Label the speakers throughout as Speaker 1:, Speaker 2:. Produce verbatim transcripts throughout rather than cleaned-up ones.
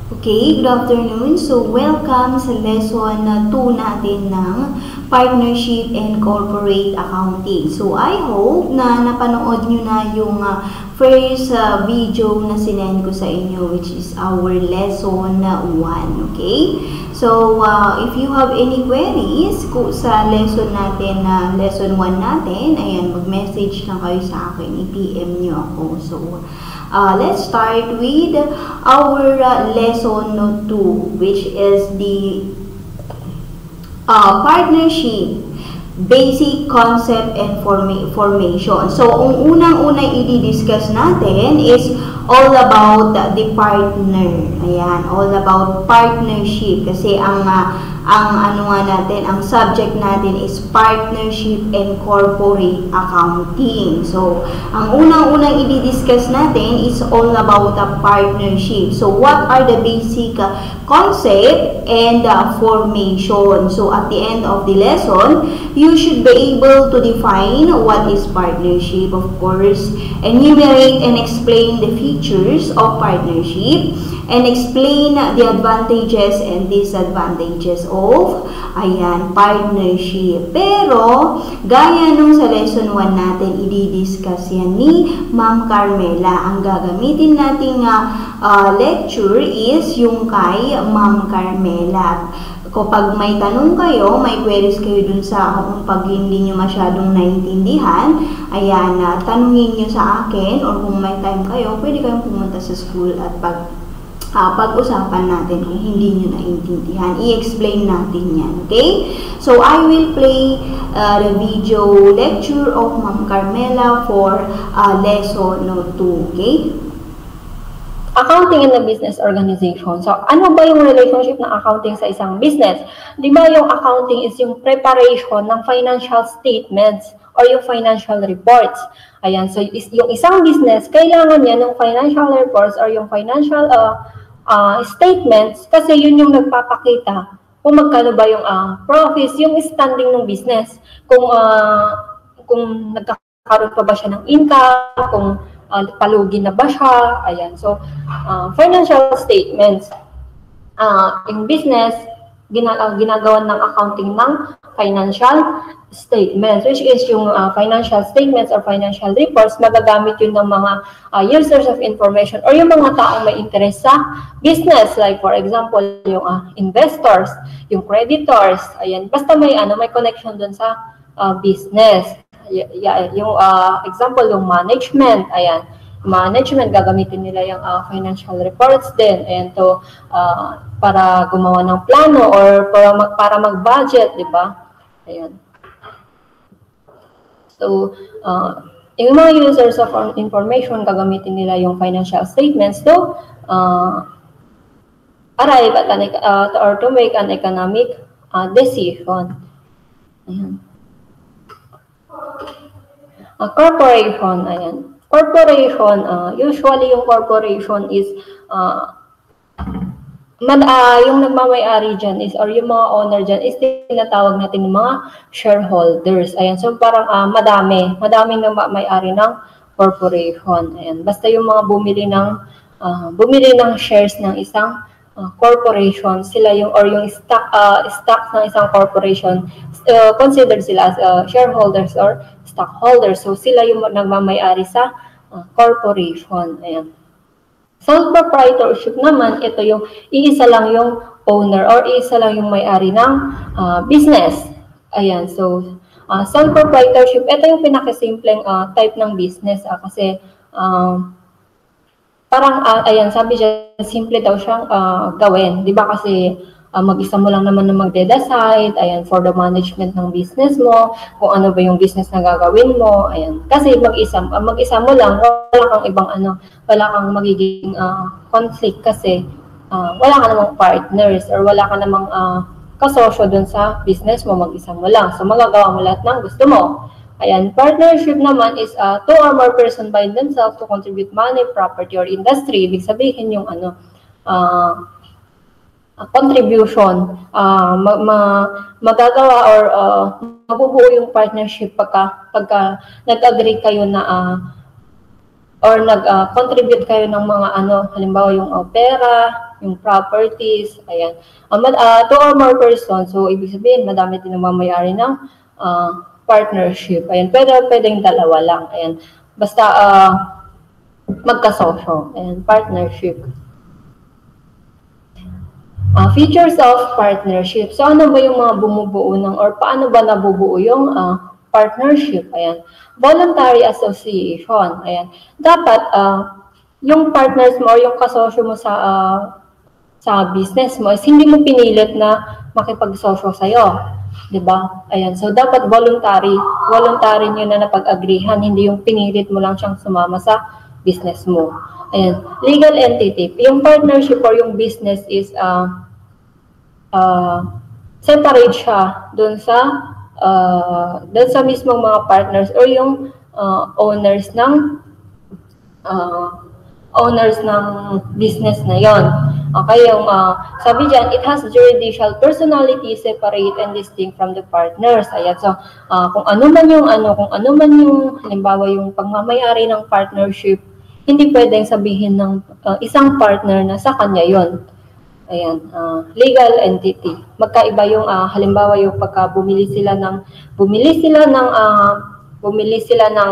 Speaker 1: Okay, good afternoon. So, welcome sa lesson na two natin ng Partnership and Corporate Accounting. So, I hope na napanood nyo na yung uh, first uh, video na sinend ko sa inyo, which is our lesson one. Okay? So, uh, if you have any queries kung sa lesson natin na uh, lesson one natin, ayan, mag-message lang kayo sa akin, i-P M nyo ako. So, Uh, let's start with our uh, lesson two, which is the uh, partnership, basic concept and forma formation. So, ang unang-unang i-discuss natin is all about the partner. Ayan, all about partnership. Kasi ang uh, ang ano nga natin, ang subject natin is partnership and corporate accounting. So, ang unang-unang i-discuss natin is all about the partnership. So, what are the basic uh, concept and uh, formation? So, at the end of the lesson, you should be able to define what is partnership, of course, enumerate and explain the features of partnership, and explain the advantages and disadvantages of, ayan, partnership. Pero, gaya nung sa lesson one natin, i-discuss yan ni Ma'am Carmela. Ang gagamitin nating uh, uh, lecture is yung kay Ma'am Carmela. Kapag may tanong kayo, may queries kayo dun sa kung pag hindi nyo masyadong naintindihan, ayan, uh, tanungin nyo sa akin, or kung may time kayo, pwede kayong pumunta sa school at pag Uh, pag-usapan natin kung hindi nyo naintindihan. I-explain natin yan. Okay? So, I will play uh, the video lecture of Ma'am Carmela for uh, lesson two. Okay?
Speaker 2: Accounting in a business organization. So, ano ba yung relationship ng accounting sa isang business? Di ba yung accounting is yung preparation ng financial statements or yung financial reports. Ayan, so is, yung isang business, kailangan niya ng financial reports or yung financial uh, uh, statements kasi yun yung nagpapakita kung magkano ba yung uh, profits, yung standing ng business. Kung, uh, kung nagkakaroon pa ba siya ng income, kung uh, palugi na ba siya. Ayan, so uh, financial statements. Uh, yung business, ginagawa ng accounting ng financial statements, which is yung uh, financial statements or financial reports, magagamit yun ng mga uh, users of information or yung mga taong may interest sa business, like for example, yung uh, investors, yung creditors, ayan, basta may ano may connection dun sa uh, business. Y y yung uh, example, yung management, ayan, management, gagamitin nila yung uh, financial reports din and to uh, para gumawa ng plano or para mag para mag-budget, di ba? Ayan. So, uh, yung mga users of information, gagamitin nila yung financial statements to uh, arrive at an, uh, or to make an economic uh, decision. Ayan. Uh, corporation, ayan. Corporation, uh, usually yung corporation is uh, Mad, uh, yung nagmamay-ari dyan is, or yung mga owner dyan is tinatawag natin ng mga shareholders. Ayan, so parang uh, madami, madaming nagmamay-ari ng corporation. Ayan, basta yung mga bumili ng, uh, bumili ng shares ng isang uh, corporation, sila yung, or yung stock, uh, stock ng isang corporation, uh, considered sila as uh, shareholders or stockholders. So sila yung nagmamay-ari sa uh, corporation. Ayan. Sole proprietorship naman, ito yung iisa lang yung owner or iisa lang yung may-ari ng uh, business. Ayan, so uh, sole proprietorship, ito yung pinakasimpleng uh, type ng business uh, kasi uh, parang, uh, ayan, sabi siya, simple daw siyang uh, gawin. Di ba kasi uh, mag-isa mo lang naman na magde-decide, ayan, for the management ng business mo, kung ano ba yung business na gagawin mo, ayan. Kasi mag-isa, uh, mag-isa mo lang, wala kang ibang ano, wala kang magiging uh, conflict kasi uh, wala ka namang partners or wala ka namang uh, kasosyo dun sa business mo, mag-isa mo lang. So, magagawa mo lahat ng gusto mo. Ayan, partnership naman is uh, two or more person bind themselves to contribute money, property, or industry. Ibig sabihin yung ano, uh, uh, contribution, uh, ma ma magagawa or uh, mabubuo yung partnership pagka, pagka nag-agree kayo na uh, or nag-contribute uh, kayo ng mga ano, halimbawa yung uh, pera, yung properties, ayan. Uh, uh, two or more persons, so ibig sabihin, madami din namamayari ng uh, partnership. Ayan, pwede, pwedeng dalawa lang. Ayan, basta uh, magkasosyo. Ayan, partnership. Uh, features of partnership. So, ano ba yung mga bumubuo ng, or paano ba nabubuo yung uh, partnership? Ayan. Voluntary association. Ayan. Dapat, uh, yung partners mo, or yung kasosyo mo sa uh, sa business mo, is hindi mo pinilit na makipagsosyo sa'yo. Diba? Ayan. So, dapat voluntary. Voluntary nyo na napag-agreehan. Hindi yung pinilit mo lang siyang sumama sa business mo. Ayan. Legal entity. Yung partnership or yung business is uh, Uh, separate siya dun sa uh, dun sa mismong mga partners or yung uh, owners ng uh, owners ng business na yon. Okay, yung uh, sabi diyan, it has judicial personality, separate and distinct from the partners. Ayan, so uh, kung ano man yung ano, kung ano man yung halimbawa yung pagmamayari ng partnership, hindi pwedeng sabihin ng uh, isang partner na sa kanya yon. Ayan, uh, legal entity. Magkaiba yung uh, halimbawa yung pagka bumili sila ng bumili sila ng uh, bumili sila ng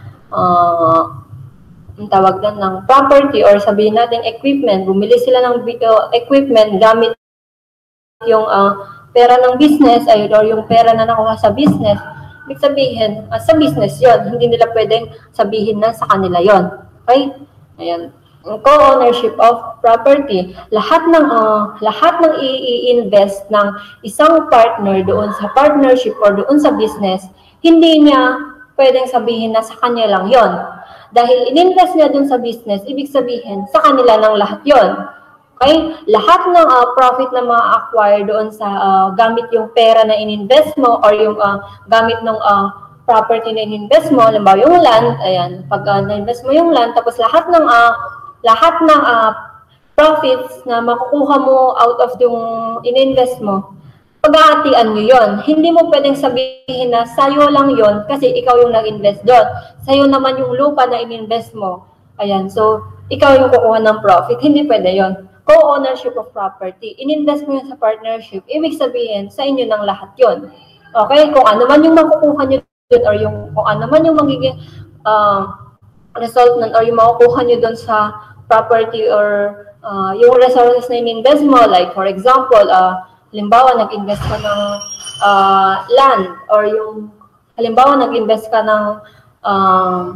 Speaker 2: uh, ang tawag doon ng property or sabihin natin equipment. Bumili sila ng uh, equipment gamit yung uh, pera ng business ay or yung pera na nakuha sa business. Ibig sabihin, uh, sa business 'yon. Hindi nila pwedeng sabihin na sa kanila 'yon. Okay? Ayan. Co-ownership of property. Lahat ng uh, lahat ng i-invest ng isang partner doon sa partnership or doon sa business, hindi niya pwedeng sabihin na sa kanya lang 'yon. Dahil ininvest niya doon sa business, ibig sabihin sa kanila lang lahat 'yon. Okay? Lahat ng uh, profit na ma-acquire doon sa uh, gamit yung pera na ininvest mo or yung uh, gamit ng uh, property na ininvest mo, halimbawa yung land, ayan, pag uh, na-invest mo yung land, tapos lahat ng uh, lahat ng uh, profits na makukuha mo out of yung ininvest mo, pag-aatian nyo yun. Hindi mo pwedeng sabihin na sa'yo lang yon kasi ikaw yung nag-invest doon. Sa'yo naman yung lupa na ininvest mo. Ayan, so ikaw yung kukuha ng profit. Hindi pwede yon. Co-ownership of property. Ininvest mo yun sa partnership. Ibig sabihin, sa inyo ng lahat yon. Okay? Kung ano man yung makukuha nyo doon or yung, kung ano man yung magiging uh, result nun or yung makukuha nyo doon sa property or uh, yung resources na in-invest mo, like for example, uh, halimbawa nag-invest ka ng uh, land or yung halimbawa nag-invest ka ng uh,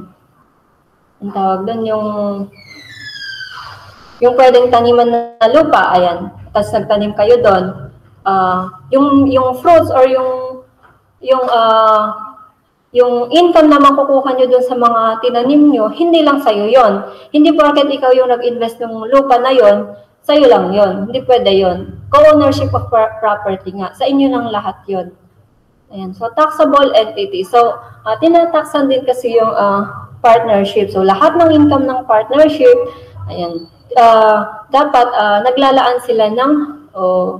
Speaker 2: ang tawag doon, yung yung pwedeng taniman na lupa, ayan, tapos nagtanim kayo doon, uh, yung yung fruits or yung yung uh, yung income na makukuha nyo dun sa mga tinanim nyo, hindi lang sa'yo yon. Hindi porket ikaw yung nag-invest ng lupa na yon, sa'yo lang yon. Hindi pwede yon. Co-ownership of property nga, sa inyo lang lahat yon. Ayan, so taxable entity. So, uh, tinataksan din kasi yung uh, partnership. So, lahat ng income ng partnership, ayan, uh, dapat uh, naglalaan sila ng, oh,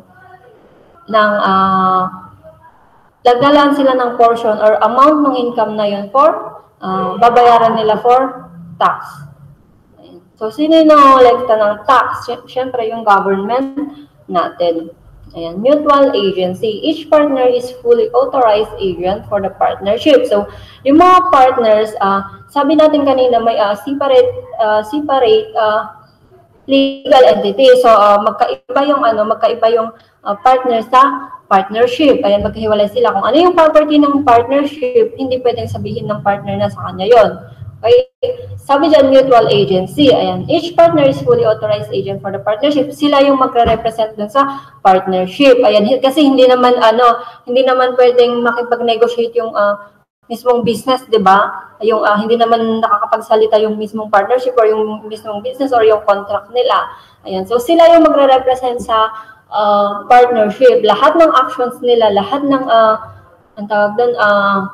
Speaker 2: ng, uh, Naglalaan sila ng portion or amount ng income na yun for, uh, babayaran nila for tax. Ayan. So, sino yung nangolekta ng tax? Siyempre, yung government natin. Ayan. Mutual agency. Each partner is fully authorized agent for the partnership. So, yung mga partners, uh, sabi natin kanina, may uh, separate, uh, separate uh, legal entity. So, uh, magkaiba yung, ano, magkaiba yung uh, partner sa partnership. Ayan, magkahiwalay sila. Kung ano yung property ng partnership, hindi pwedeng sabihin ng partner na sa kanya yon. Okay? Sabi dyan, mutual agency. Ayan, each partner is fully authorized agent for the partnership. Sila yung magre-represent dun sa partnership. Ayan, kasi hindi naman, ano, hindi naman pwedeng makipag-negotiate yung uh, mismong business, di ba? Yung uh, hindi naman nakakapagsalita yung mismong partnership or yung mismong business or yung contract nila. Ayan, so sila yung magre-represent sa Uh, partnership. Lahat ng actions nila, lahat ng uh, ang tawag doon, uh,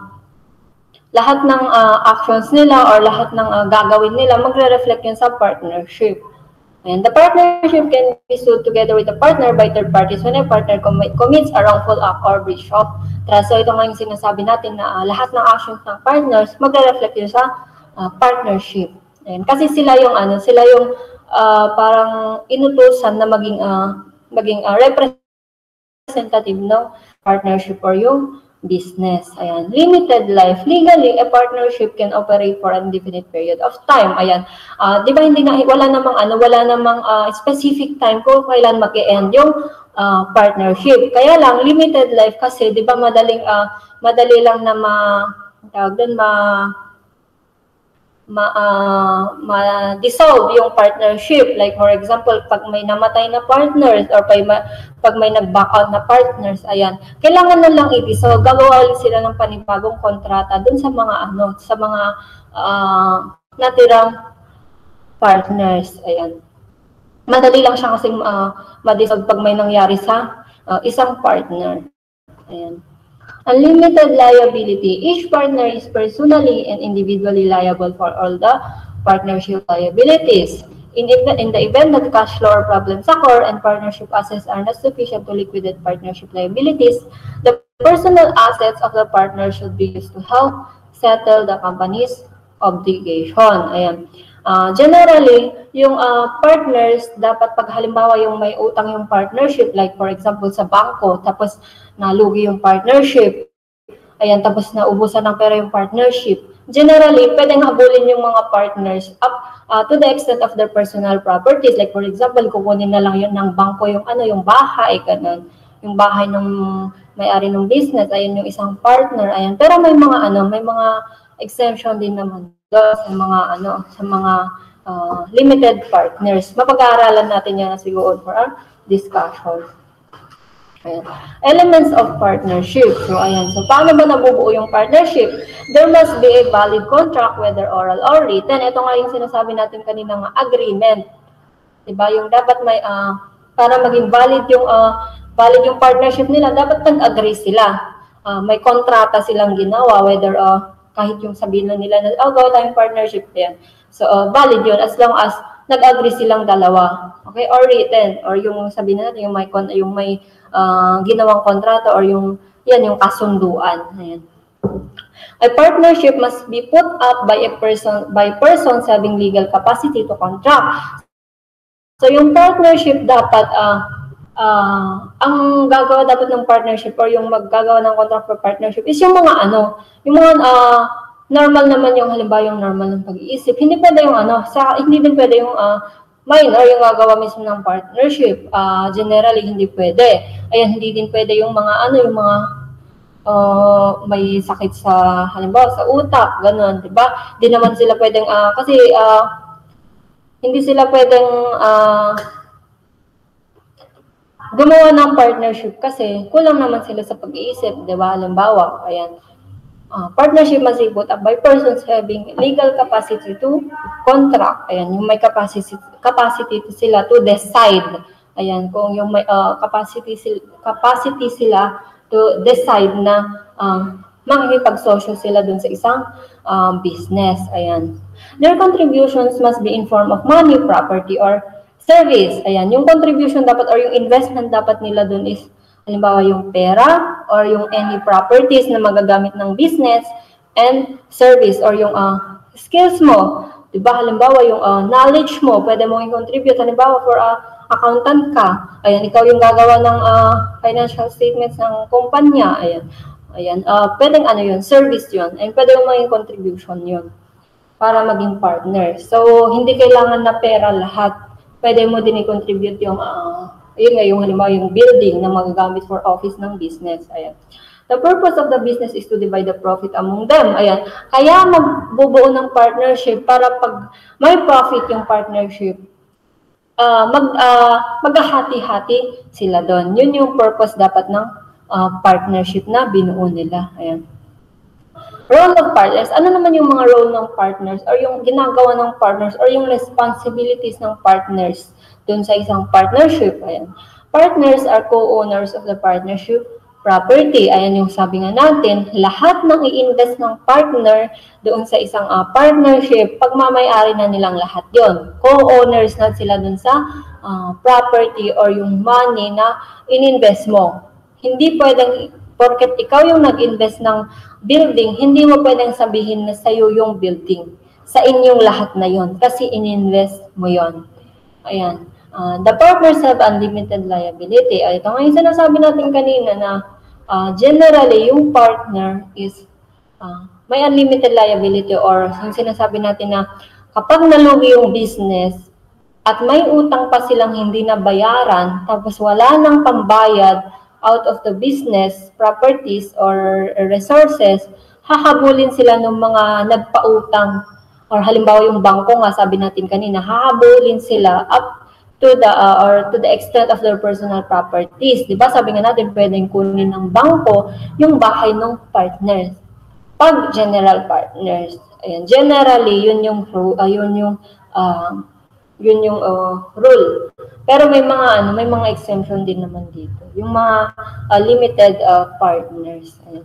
Speaker 2: lahat ng uh, actions nila or lahat ng uh, gagawin nila, magre-reflect yun sa partnership. And the partnership can be sued together with the partner by third parties when a partner com commits a wrongful act or breach of trust. So ito nga yung sinasabi natin na uh, lahat ng actions ng partners, magre-reflect yun sa uh, partnership. And kasi sila yung ano, sila yung uh, parang inutusan na maging uh, maging uh, representative ng partnership or yung business. Ayan. Limited life. Legally, a partnership can operate for an indefinite period of time. Ayan. Uh, di ba hindi na, wala namang ano, wala namang uh, specific time kung kailan mag-e-end yung uh, partnership. Kaya lang, limited life kasi, di ba madaling, uh, madali lang na ma, tawag doon, ma, ma, uh, ma-dissolve yung partnership. Like, for example, pag may namatay na partners or pag, pag may nag-back out na partners, ayan, kailangan na lang i-dissolve. Gagawa ulit sila ng panibagong kontrata dun sa mga, ano, sa mga uh, natirang partners. Ayan. Madali lang siya kasing uh, ma-dissolve pag may nangyari sa uh, isang partner. Ayan. Unlimited liability. Each partner is personally and individually liable for all the partnership liabilities. In, in the event that cash flow or problems occur and partnership assets are not sufficient to liquidate partnership liabilities, the personal assets of the partner should be used to help settle the company's obligation. Ayan. Uh, generally, yung uh, partners, dapat pag halimbawa yung may utang yung partnership, like for example sa bangko, tapos nalugi yung partnership, ayan, tapos naubusan ng pera yung partnership, generally, pwedeng habulin yung mga partners up uh, to the extent of their personal properties. Like for example, kukunin na lang yun ng bangko yung ano, yung bahay, ganun. Yung bahay ng may-ari ng business, ayan yung isang partner, ayan. Pero may mga ano, may mga exemption din naman sa mga ano, sa mga uh, limited partners. Mapag-aaralan natin yan siguro for our discussion. Ayan. Elements of partnership. So, ayan. So, paano ba nabubuo yung partnership? There must be a valid contract, whether oral or written. Ito nga yung sinasabi natin kanina nga agreement. Diba? Yung dapat may, uh, para maging valid yung, uh, valid yung partnership nila, dapat nag-agree sila. Uh, may kontrata silang ginawa, whether uh, kahit yung sabihin nila na, oh, gawa tayong partnership yan. So, uh, valid yun as long as nag-agree silang dalawa. Okay? Or written. Or yung sabihin natin, yung may, yung may uh, ginawang kontrata or yung, yan, yung kasunduan. Ayan. A partnership must be put up by a person, by persons having legal capacity to contract. So, yung partnership dapat, uh, Uh, ang gagawa dapat ng partnership or yung maggagawa ng contract for partnership is yung mga ano, yung mga uh, normal naman yung halimbawa yung normal ng pag-iisip. Hindi pwede yung ano, sa, hindi din pwede yung uh, minor yung gagawa mismo ng partnership. Uh, generally, hindi pwede. Ayan, hindi din pwede yung mga ano, yung mga uh, may sakit sa, halimbawa, sa utak, ganun, di ba? Di naman sila pwedeng, uh, kasi uh, hindi sila pwedeng uh, gumawa ng partnership kasi kulang naman sila sa pag-iisip, di ba? Halimbawa, ayan, uh, partnership must be put up by persons having legal capacity to contract. Ayan, yung may capacity capacity sila to decide. Ayan, kung yung may uh, capacity capacity sila to decide na um, makikipag-social sila dun sa isang um, business. Ayan. Their contributions must be in form of money, property, or service. Ayan, yung contribution dapat or yung investment dapat nila dun is halimbawa yung pera or yung any properties na magagamit ng business and service or yung uh, skills mo. Diba? Halimbawa yung uh, knowledge mo, pwede mo i-contribute. Halimbawa for uh, accountant ka. Ayan, ikaw yung gagawa ng uh, financial statements ng kumpanya. Ayan, ayan uh, pwedeng ano yun, service yun. Ayan, pwede mo maging contribution yun para maging partner. So, hindi kailangan na pera lahat. Pwede mo din i-contribute yung, uh, yun nga, yung halimbawa yung building na magagamit for office ng business. Ayan. The purpose of the business is to divide the profit among them. Ayan. Kaya magbubuo ng partnership para pag may profit yung partnership, uh, mag, uh, maghahati-hati sila doon. Yun yung purpose dapat ng uh, partnership na binuo nila. Ayan. Role of partners. Ano naman yung mga role ng partners or yung ginagawa ng partners or yung responsibilities ng partners dun sa isang partnership? Ayan. Partners are co-owners of the partnership property. Ayan yung sabi nga natin, lahat ng i-invest ng partner doon sa isang uh, partnership, pagmamayari na nilang lahat yon. Co-owners na sila dun sa uh, property or yung money na in-invest mo. Hindi pwedeng porket ikaw yung nag-invest ng building, hindi mo pwedeng sabihin na sa'yo yung building. Sa inyong lahat na yon kasi in-invest mo yon. Ayan. Uh, the partners have unlimited liability. Ay, ito nga yung sinasabi natin kanina na uh, generally, yung partner is uh, may unlimited liability, or yung sinasabi natin na kapag nalugi yung business at may utang pa silang hindi nabayaran, tapos wala nang pambayad out of the business, properties, or resources, hahabulin sila ng mga nagpautang. Or halimbawa yung bangko nga, sabi natin kanina, hahabulin sila up to the uh, or to the extent of their personal properties. Di ba? Sabi nga natin, pwedeng kunin ng bangko yung bahay ng partners. Pag general partners, ayan, generally yun yung uh, yun yung uh, yun yung uh, rule. Pero may mga ano, may mga exemption din naman dito. Yung mga uh, limited uh, partners. Ayan.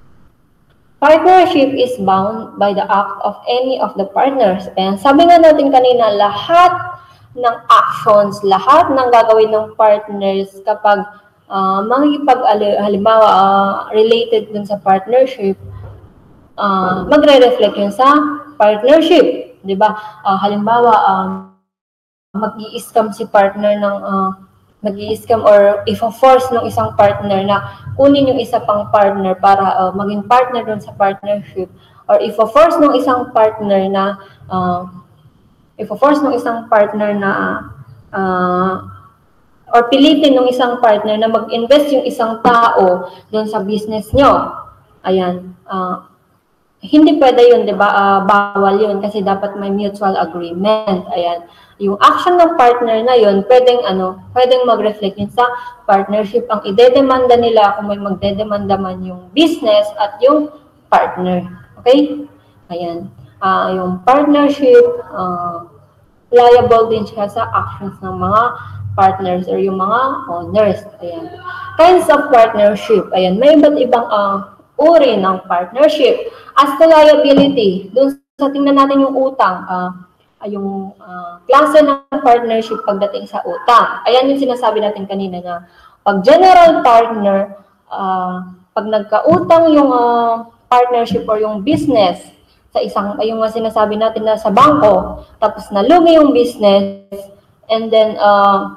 Speaker 2: Partnership is bound by the act of any of the partners. Ayan, sabi nga natin kanina, lahat ng actions, lahat ng gagawin ng partners kapag uh, makikipag halimbawa uh, related dun sa partnership, uh, magre-reflect yun sa partnership, di ba? Uh, halimbawa, um, mag-i-scam si partner ng uh, mag-i-scam or if-force ng isang partner na kunin yung isa pang partner para uh, maging partner dun sa partnership, or if-force ng isang partner na uh, if-force ng isang partner na uh, or pilitin ng isang partner na mag-invest yung isang tao doon sa business nyo. Ayan. Uh, hindi pwede yun, di ba? Uh, bawal yun kasi dapat may mutual agreement. Ayan. Yung action ng partner na yun, pwedeng, ano, pwedeng mag-reflect yun sa partnership. Ang idedemanda nila kung may magdedemanda man yung business at yung partner. Okay? Ayan. Uh, yung partnership, uh, liable din siya sa actions ng mga partners or yung mga owners. Ayan. Kinds of partnership. Ayan. May iba't ibang uh, uri ng partnership. As to liability, dun sa tingnan natin yung utang, uh, yung uh, klase ng partnership pagdating sa utang. Ayan yung sinasabi natin kanina na pag general partner, uh, pag nagkautang yung uh, partnership or yung business, sa isang, ay yung sinasabi natin na sa bangko, tapos nalugi yung business, and then uh,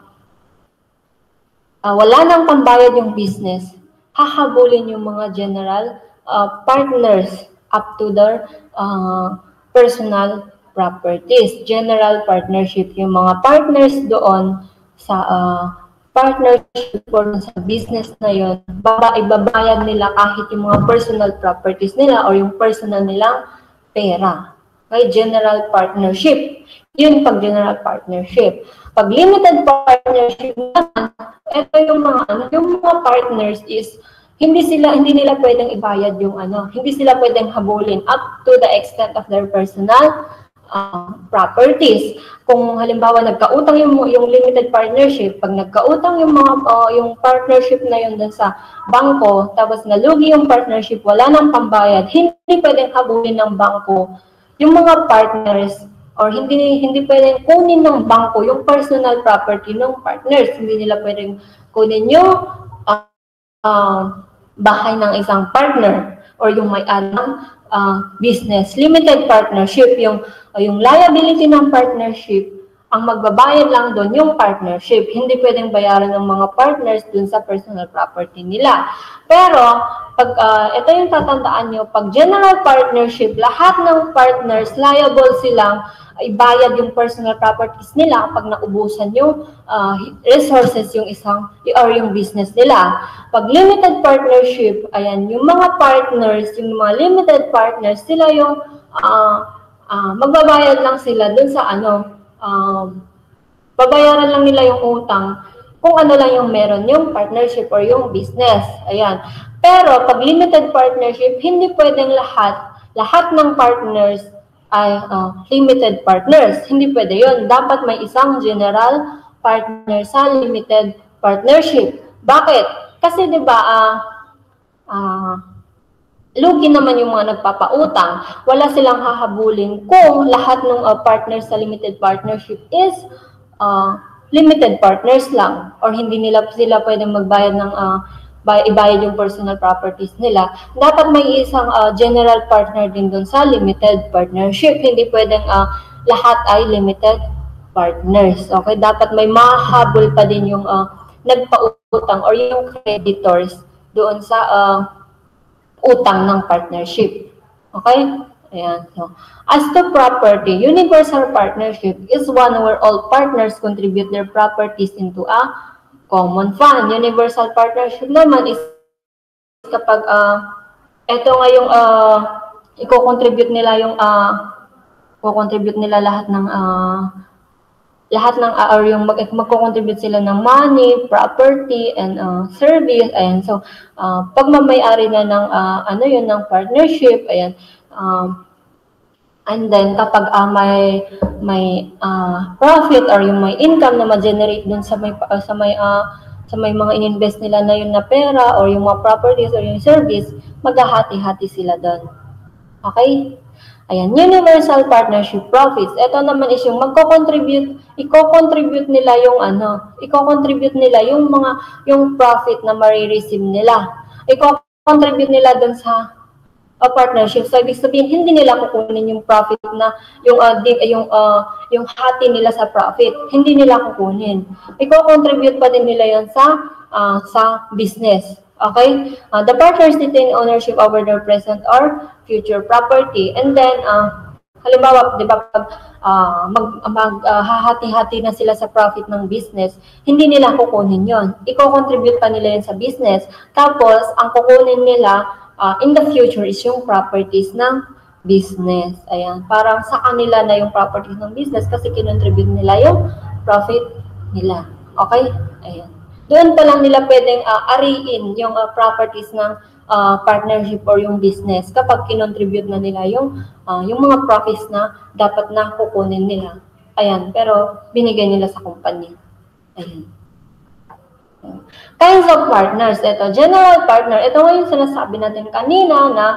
Speaker 2: uh, wala nang pambayad yung business, hahabulin yung mga general uh, partners up to their uh, personal properties. General partnership, yung mga partners doon sa uh, partnership or sa business na yun, baba, ibabayad nila kahit yung mga personal properties nila or yung personal nilang pera. Okay, general partnership. Yun pag general partnership. Pag limited partnership naman, ito yung mga ano, yung mga partners is hindi sila hindi nila pwedeng ibayad yung ano, hindi sila pwedeng habulin up to the extent of their personal uh, properties. Kung halimbawa nagkautang yung yung limited partnership, pag nagkautang yung mga uh, yung partnership na yun dun sa bangko, tapos nalugi yung partnership, wala nang pambayad, hindi pwedeng habulin ng bangko yung mga partners, or hindi hindi pwedeng kunin ng bangko yung personal property ng partners. Hindi nila pwedeng kunin yung uh, uh, bahay ng isang partner or yung may-ari ng uh, business. Limited partnership, yung uh, yung liability ng partnership, ang magbabayad lang doon yung partnership. Hindi pwedeng bayaran ng mga partners dun sa personal property nila. Pero, pag uh, ito yung tatandaan nyo, pag general partnership, lahat ng partners liable silang ibayad yung personal properties nila pag naubusan yung uh, resources yung isang or yung business nila. Pag limited partnership, ayan, yung mga partners, yung mga limited partners, sila yung uh, uh, magbabayad lang sila dun sa ano, Um, babayaran lang nila yung utang kung ano lang yung meron yung partnership or yung business. Ayan. Pero pag limited partnership, hindi pwedeng lahat, lahat ng partners ay uh, limited partners. Hindi pwede yun. Dapat may isang general partner sa limited partnership. Bakit? Kasi di ba, ah, uh, uh, lugi naman yung mga nagpapautang, wala silang hahabulin kung lahat ng uh, partners sa limited partnership is uh, limited partners lang, or hindi nila sila pwedeng magbayad ng uh, ibayad yung personal properties nila. Dapat may isang uh, general partner din dun sa limited partnership. Hindi pwedeng uh, lahat ay limited partners. Okay, dapat may mahabol pa din yung uh, nagpautang or yung creditors doon sa uh, utang ng partnership. Okay? Ayan. So, as to property, universal partnership is one where all partners contribute their properties into a common fund. Universal partnership naman is kapag uh, ito nga yung uh, i-contribute nila yung uh, i-contribute nila lahat ng uh, lahat ng uh, or yung mag magko-contribute sila ng money, property, and uh, service. Ayan. So, uh, pagmamay-ari na ng uh, ano yun, ng partnership, ayan. Um, and then kapag uh, may may uh, profit or yung may income na ma-generate dun sa may uh, sa may uh, sa may mga ininvest nila na yun na pera or yung mga properties or yung service, maghahati-hati sila doon. Okay? Ayan, universal partnership profits. Ito naman is yung magko-contribute, i-contribute nila yung ano, i-contribute nila yung mga yung profit na ma-receive nila. I-contribute nila doon sa a partnership. So, ibig sabihin, hindi nila kukunin yung profit na, yung, uh, di, yung, uh, yung hati nila sa profit. Hindi nila kukunin. Iko-contribute pa din nila yan sa, uh, sa business. Okay? Uh, the partners retain ownership over their present or future property. And then, uh, halimbawa, di ba, pag uh, mag, mag, uh, hahati-hati na sila sa profit ng business, hindi nila kukunin yon. Iko-contribute pa nila yan sa business. Tapos, ang kukunin nila, Uh, in the future is yung properties ng business. Ayan. Parang sa kanila na yung properties ng business kasi kinontribute nila yung profit nila. Okay? Ayan. Doon pa lang nila pwedeng uh, ariin yung uh, properties ng uh, partnership or yung business kapag kinontribute na nila yung, uh, yung mga profits na dapat na kukunin nila. Ayan. Pero binigay nila sa kumpanya. Ayan. Kinds of partners. Ito, general partner. Ito nga yung sinasabi natin kanina na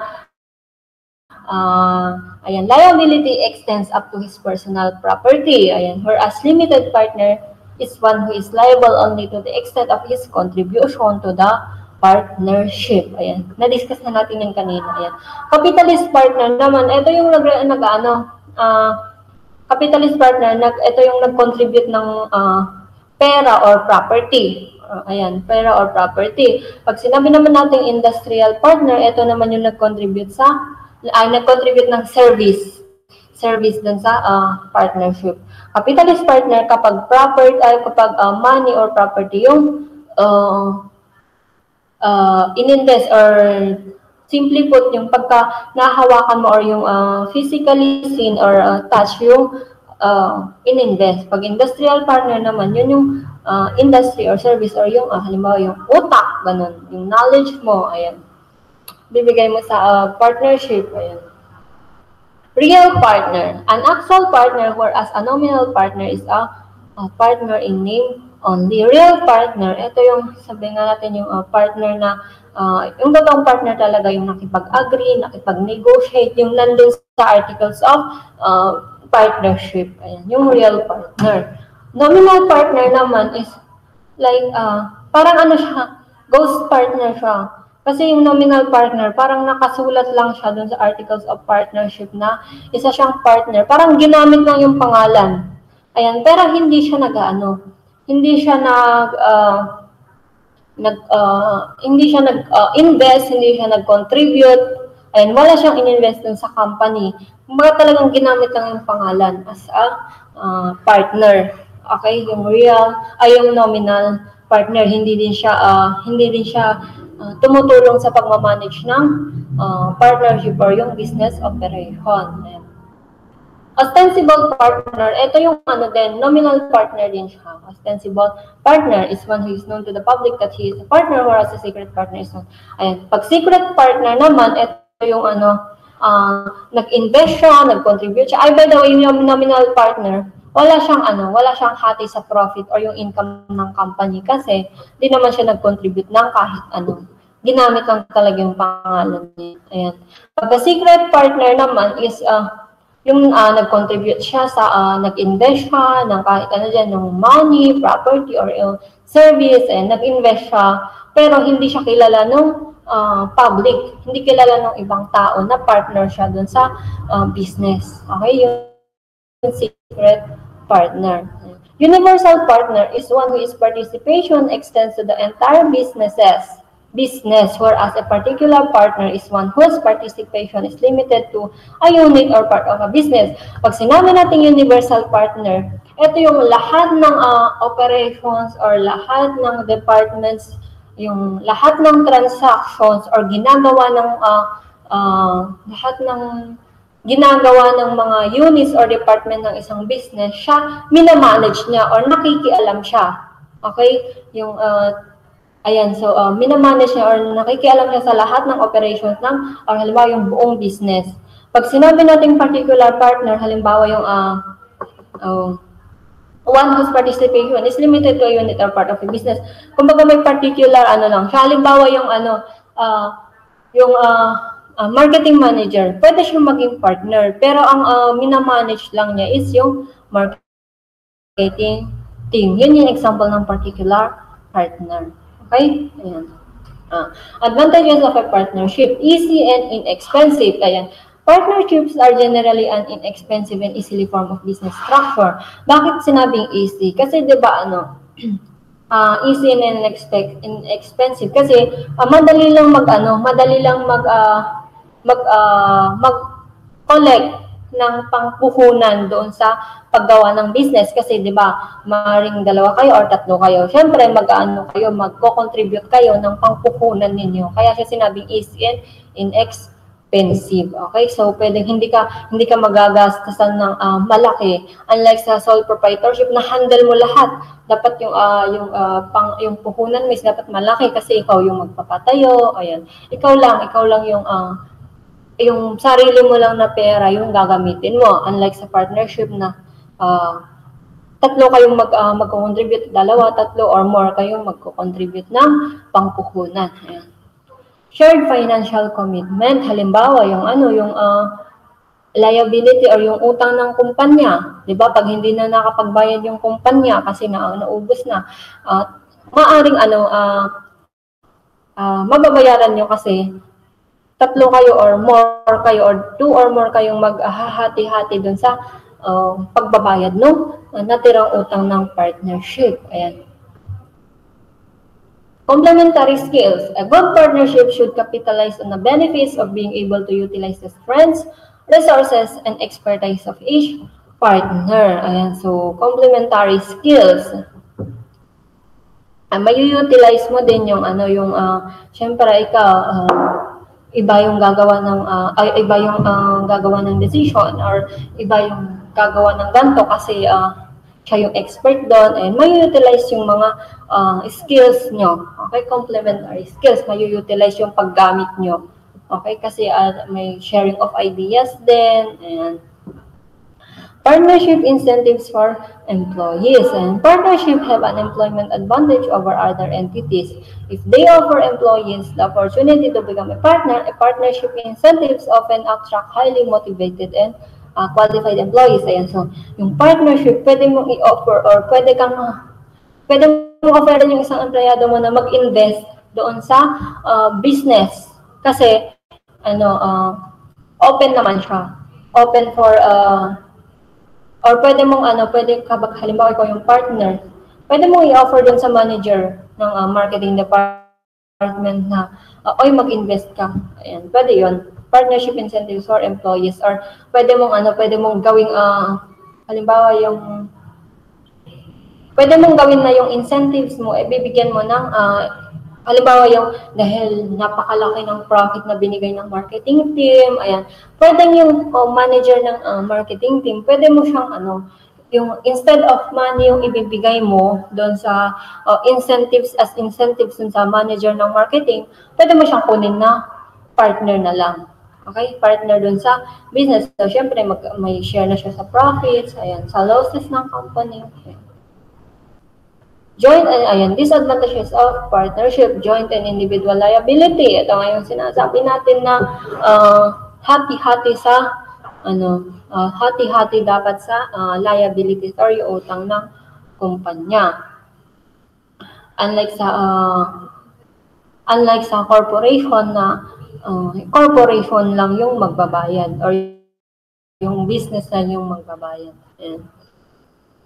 Speaker 2: uh, ayan, liability extends up to his personal property. Ayan, whereas limited partner is one who is liable only to the extent of his contribution to the partnership. Ayan, na-discuss na natin yung kanina. Ayan. Capitalist partner naman, ito yung nag, nag ano, uh, capitalist partner, nag, ito yung nag-contribute ng uh, pera or property. Uh, ayan, pera or property. Pag sinabi naman natin industrial partner, ito naman yung nag-contribute sa, ay, nag-contribute ng service. Service dun sa uh, partnership. Capitalist partner, kapag property, ay, kapag uh, money or property, yung uh, uh, ininvest or simply put, yung pagka nahawakan mo or yung uh, physically seen or uh, touch yung uh, ininvest. Pag industrial partner naman, yun yung Uh, industry or service or yung uh, halimbawa yung utak, ganun, yung knowledge mo, ayan, bibigay mo sa uh, partnership, ayan. Real partner, an actual partner whereas a nominal partner is a, a partner in name only. Real partner, ito yung sabi nga natin yung uh, partner na uh, yung totoong partner talaga yung nakipag-agree, nakipag-negotiate, yung nandun sa articles of uh, partnership, ayan, yung real partner. Nominal partner naman is like, uh, parang ano siya, ghost partner siya. Kasi yung nominal partner, parang nakasulat lang siya dun sa articles of partnership na isa siyang partner. Parang ginamit lang yung pangalan. Ayan, pero hindi siya nag-ano, hindi siya nag, uh, nag, uh, hindi siya nag-invest, uh, hindi siya nag-contribute. Ayan, wala siyang in-invest dun sa company. Mga talagang ginamit lang yung pangalan as a uh, partner. Okay, yung real ay yung nominal partner, hindi din siya uh, hindi din siya uh, tumutulong sa pagmamanage ng uh, partnership or yung business operation. Ayan. Ostensible partner, ito yung ano din, nominal partner din siya. Ostensible partner is one who is known to the public that he is a partner, whereas a secret partner is known. Ayan. Pag secret partner naman, ito yung ano, uh, nag-invest siya, nag-contribute siya. Ay, by the way, yung nominal partner, wala siyang ano, wala siyang hati sa profit or yung income ng company kasi di naman siya nag-contribute ng kahit ano. Ginamit lang talaga yung pangalan niya. Ayan. Pag secret partner naman is uh, yung uh, nag-contribute siya sa uh, nag-invest siya ng kahit ano dyan, ng money, property or yung service, and nag-invest siya pero hindi siya kilala ng uh, public, hindi kilala ng ibang tao na partner siya dun sa uh, business. Okay, yung secret partner. Universal partner is one whose participation extends to the entire businesses business, whereas a particular partner is one whose participation is limited to a unit or part of a business. Pag sinabi natin universal partner, ito yung lahat ng uh, operations or lahat ng departments, yung lahat ng transactions or ginagawa ng uh, uh, lahat ng ginagawa ng mga units or department ng isang business, siya minamanage niya or nakikialam siya. Okay? Yung uh, Ayan, so uh, minamanage niya or nakikialam siya sa lahat ng operations ng, or halimbawa yung buong business. Pag sinabi natin particular partner, halimbawa yung uh, uh, one whose participation is limited to a unit or part of the business. Kumbaga may particular ano lang. Siya halimbawa yung ano, uh, yung uh, uh, marketing manager, pwede siya maging partner. Pero ang uh, minamanage lang niya is yung marketing team. Yun yung example ng particular partner. Okay? Ayan. Uh, advantages of a partnership, easy and inexpensive. Ayan. Partnerships are generally an inexpensive and easily form of business structure. Bakit sinabing easy? Kasi 'di ba ano, uh, easy and inexpensive kasi uh, madali lang mag ano, madali lang mag uh, mag uh, mag-collect ng pangpuhunan doon sa paggawa ng business kasi 'di ba maring dalawa kayo or tatlo kayo, syempre mag-aano kayo, magko-contribute kayo ng pangpuhunan ninyo, kaya siya sinabing easy and inexpensive. Okay, so pwedeng hindi ka hindi ka magagastasan ng uh, malaki, unlike sa sole proprietorship na handle mo lahat. Dapat yung uh, yung uh, pang yung puhunan mo is dapat malaki kasi ikaw yung magpapatayo. Ayan, ikaw lang ikaw lang yung uh, yung sarili mo lang na pera yung gagamitin mo, unlike sa partnership na uh, tatlo kayong mag uh, magko-contribute, dalawa, tatlo or more kayong magko-contribute ng pangpuhunan. Ayan. Shared financial commitment, halimbawa yung ano yung uh, liability or yung utang ng kumpanya, 'di ba? Pag hindi na nakapagbayad yung kumpanya kasi na naubos na, uh, maaring ano uh, uh, mababayaran nyo kasi tatlo kayo or more kayo or two or more kayong maghahati-hati dun sa uh, pagbabayad no uh, natirang utang ng partnership. Ayan. Complementary skills. A good partnership should capitalize on the benefits of being able to utilize the strengths, resources, and expertise of each partner. Ayan. So, complementary skills. Uh, may-utilize mo din yung ano yung uh, syempre ikaw uh, iba yung gagawa ng uh, ay iba yung uh, gagawa ng decision or iba yung gagawa ng ganto kasi uh, siya yung expert doon and may-utilize yung mga uh, skills nyo. Okay, complementary skills, may-utilize yung paggamit nyo. Okay, kasi uh, may sharing of ideas din and partnership incentives for employees. And partnership have an employment advantage over other entities. If they offer employees the opportunity to become a partner, a partnership incentives often attract highly motivated and uh, qualified employees. Ayan, so yung partnership, pwede mong i-offer or pwede kang, pwede mong offer yung isang empleyado mo na mag-invest doon sa uh, business. Kasi, ano, uh, open naman siya. Open for, uh, or pwede mong ano, pwede kapag halimbawa ikaw yung partner, pwede mong i-offer dun sa manager ng uh, marketing department na, uh, oy, mag-invest ka. Ayan, pwede yun. Partnership incentives for employees. Or pwede mong ano, pwede mong gawing, uh, halimbawa yung, pwede mong gawin na yung incentives mo, eh, bibigyan mo ng, uh, halimbawa yung dahil napakalaki ng profit na binigay ng marketing team, ayan, pwedeng yung uh, manager ng uh, marketing team, pwede mo siyang ano, yung instead of money yung ibibigay mo doon sa uh, incentives as incentives dun sa manager ng marketing, pwede mo siyang kunin na partner na lang. Okay? Partner doon sa business. So, syempre, mag, may share na siya sa profits, ayan, sa losses ng company. Ayan. Joint and ayan, disadvantages of partnership, joint and individual liability. Ito nga yung sinasabi natin na uh, hati-hati sa ano, uh, hati-hati dapat sa uh, liabilities or yung utang ng kumpanya. Unlike sa uh, unlike sa corporation na uh, corporation lang yung magbabayad or yung business lang yung magbabayad. Ayan.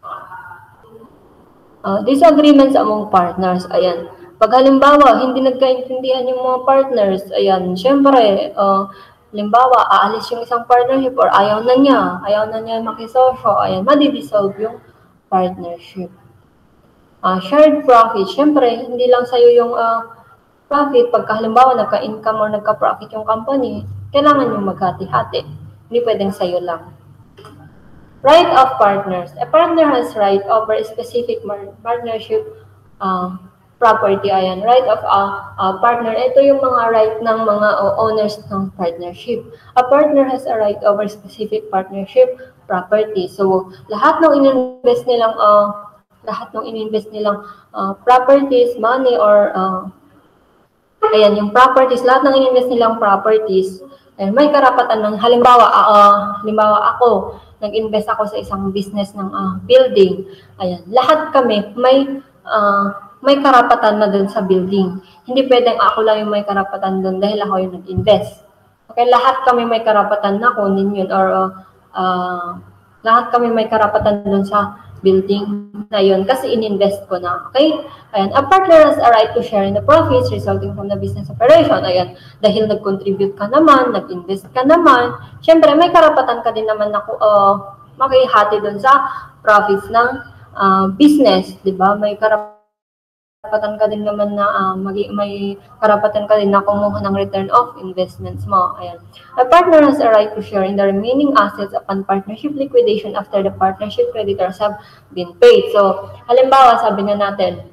Speaker 2: Uh, disagreements among partners, ayan. Pag halimbawa, hindi nagkaintindihan yung mga partners, ayan, syempre, uh, halimbawa, aalis yung isang partnership or ayaw na niya, ayaw na niya makisosyo, ayan, madi-dissolve yung partnership. Uh, shared profit, syempre, hindi lang sa'yo yung uh, profit, pagka halimbawa, nagka-income or nagka-profit yung company, kailangan yung maghati-hati. Hindi pwedeng sa'yo lang. Right of partners. A partner has right over a specific partnership uh, property. Ayan, right of a uh, uh, partner. Ito yung mga right ng mga owners ng partnership. A partner has a right over specific partnership property. So, lahat ng ininvest nilang uh, lahat ng ininvest nilang uh, properties, money, or uh, ayan, yung properties, lahat ng ininvest nilang properties, ayan, may karapatan ng, halimbawa, uh, halimbawa ako, nag-invest ako sa isang business ng uh, building. Ayan, lahat kami may uh, may karapatan na dun sa building. Hindi pwedeng ako lang yung may karapatan dun dahil ako yung nag-invest. Okay, lahat kami may karapatan na kunin yun or uh, uh, lahat kami may karapatan dun sa building na yun kasi in-invest ko na. Okay? Ayan, a partner has a right to share in the profits resulting from the business operation. Ayan, dahil nag-contribute ka naman, nag-invest ka naman, syempre may karapatan ka din naman na uh, makihati dun sa profits ng uh, business, di ba? May karapatan ka din naman na uh, may, may karapatan ka din na kumuha ng return of investments mo. Ayan. A partner has a right to share in the remaining assets upon partnership liquidation after the partnership creditors have been paid. So, halimbawa, sabi na natin,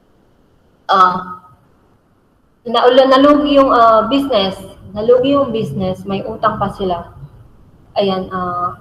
Speaker 2: uh, naulan nalugi yung uh, business, nalugi yung business, may utang pa sila. Ayan, uh,